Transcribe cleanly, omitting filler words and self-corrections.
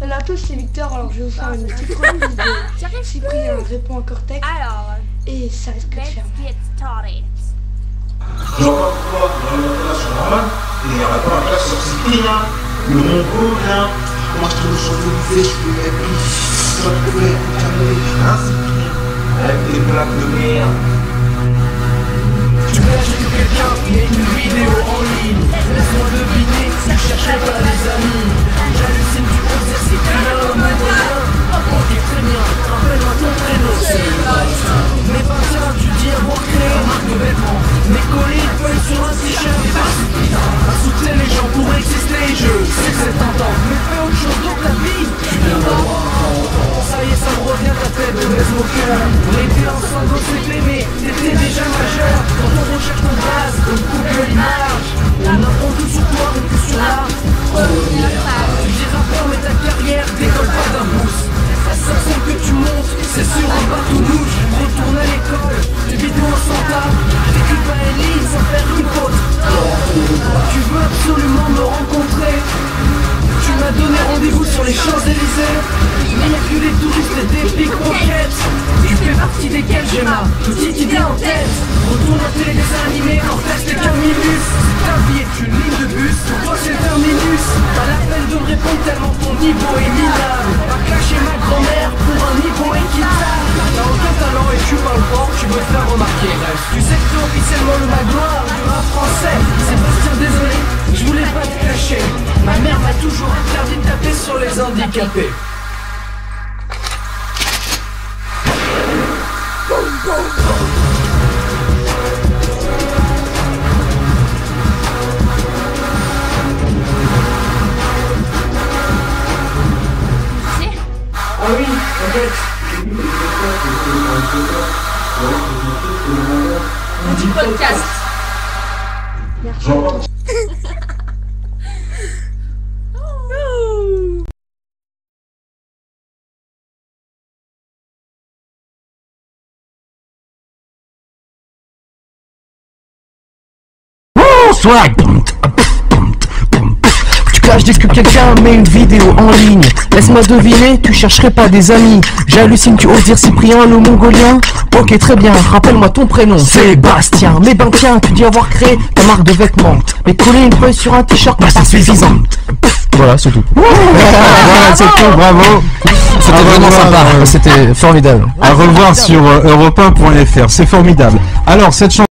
Salut à tous, c'est Victor. Alors je vais vous faire une petite remise de Cyprien répond à Cortex. Alors, et ça risque de faire mal. get started. Genre parfois dans une relation normale, il n'y aurait pas un classe sur Cyprien, le mongolien. Moi je trouve sur le fait, je peux être plus sur le couvert, hein Cyprien, avec des blagues de merde. Tu caches que quelqu'un, il y a une vidéo en ligne. Laisse-moi deviner, tu cherchais pas les amis. J'hallucine, tu oses c'est bien le même moyen. Ok, très bien, rappelle-moi ton prénom, c'est Bastien. Mais Bastien, tu dis avoir créé une marque de vêtements. Mais coller une feuille sur un t-shirt, c'est pas suffisant. À soutenir les gens pour exister, je sais que c'est tentant. Mais fais autre chose dans ta vie, tu viens d'avoir 30 ans. Ça y est, ça me revient, ta tête de baisse mon cœur. On était ensemble au CP, mais t'étais déjà majeur. Quand on recherche ton base, comme Google Images, on apprend tout sur toi, mais que sur l'art. Tu dis rappeur, mais ta carrière décolle pas d'un pouce. La seule scène que tu montes, c'est sur un bateau mouche. Retourne à l'école, tu vis toi sans table. T'écris pas une ligne sans faire une faute. Tu veux absolument me rencontrer. Tu m'as donné rendez-vous sur les Champs-Élysées. Mais y'a que les touristes et des pickpockets. Tu fais partie desquels j'ai ma petite idée en tête. Retourne à télé des animés, en fait c'est qu'un minus. Ta vie est une ligne de bus, pour toi c'est un minus. Pas la peine de me répondre tellement ton niveau est minable. Pas cacher ma grand-mère pour un niveau équitable. T'as aucun talent et tu parles fort, tu veux te faire remarquer. Tu sais que t'es officiellement le magloire du rap français. Sébastien, désolé, je voulais pas te cacher. Ma mère m'a toujours interdit de taper sur les handicapés. Ah oui, t'inquiète. Du podcast. Genre, Swag. Tu caches dès que quelqu'un met une vidéo en ligne. Laisse-moi deviner, tu chercherais pas des amis. J'hallucine, tu oses dire Cyprien le mongolien. Ok, très bien, rappelle-moi ton prénom, Sébastien. Mais ben tiens, tu dis avoir créé ta marque de vêtements. Mais coller une feuille sur un t-shirt, bah c'est suffisant. Voilà, c'est tout. Voilà, c'est tout, bravo. C'était vraiment sympa, c'était formidable. À revoir sur europe1.fr, c'est formidable. Alors, cette chanson